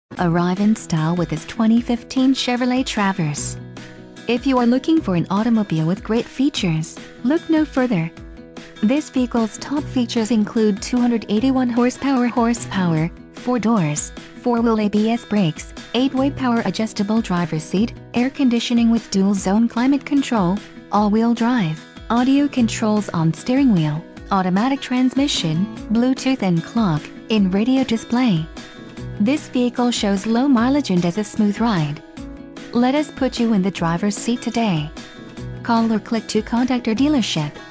Arrive in style with this 2015 Chevrolet Traverse. If you are looking for an automobile with great features, look no further. This vehicle's top features include 281 horsepower, 4 doors, 4-wheel ABS brakes, 8-way power adjustable driver's seat, air conditioning with dual-zone climate control, all-wheel drive, audio controls on steering wheel, automatic transmission, Bluetooth and clock-in radio display. This vehicle shows low mileage and has a smooth ride. Let us put you in the driver's seat today. Call or click to contact our dealership.